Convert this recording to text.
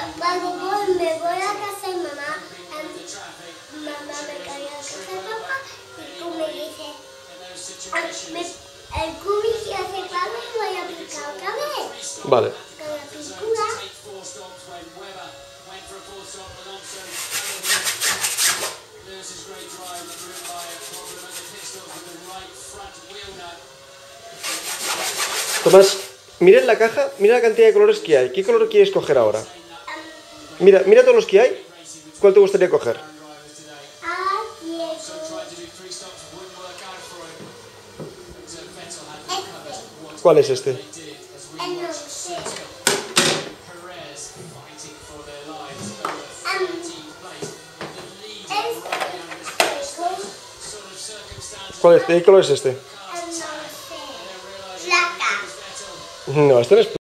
Cuando me voy a casa de mamá, mamá me cae a casa de papá y tú me dices, el cubi se hace claro y voy a picar otra vez. Vale. Con la pintura. Tomás, mira en la caja, mira la cantidad de colores que hay. ¿Qué color quieres coger ahora? Mira todos los que hay. ¿Cuál te gustaría coger? ¿Cuál es este? ¿Cuál es? ¿Qué color es este? Placa. No, este no es